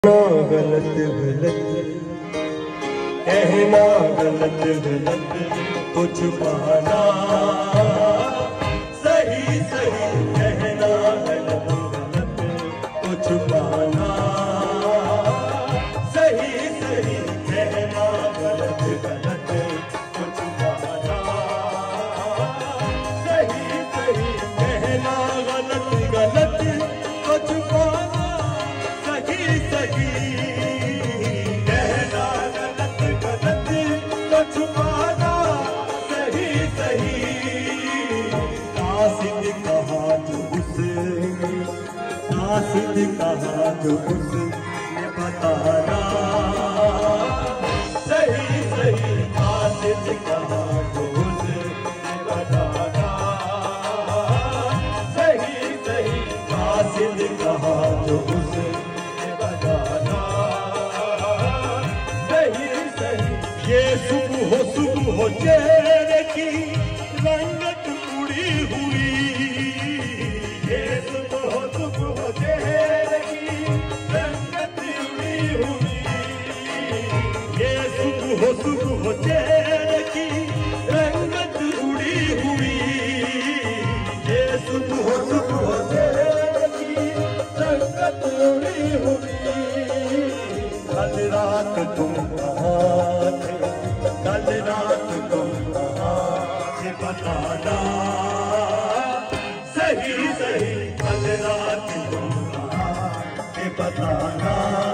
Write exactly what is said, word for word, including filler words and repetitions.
गलत गलत कहना, गलत गलत कुछ पाना, सही सही कहना, गलत गलत कुछ पाना, सही सही कहना, गलत गलत कुछ पाना, सही सही कहना, गलत गलत कुछ पाना, सही सही कहना, गलत गलत कुछ पाना, सही सही। कासिद कहा जो उसने, कासिद कहा जो उसने बताना, सही सही कासिद कहा जो उसने बताना, सही सही कासिद कहा जो उसने ये सुबह हो सुबह हो चेहरे की रंगत उड़ी हुई, ये सुबह हो सुबह हो चेहरे की रंगत उड़ी हुई, ये सुबह हो सुबह हो चेहरे की रंगत उड़ी हुई, ये सुबह हो सुबह हो चेहरे की रंगत उड़ी हुई। कल रात तुम कहाँ थे, कल रात तुम कहाँ थे बताना, सही सही कल रात तुम कहाँ थे बताना।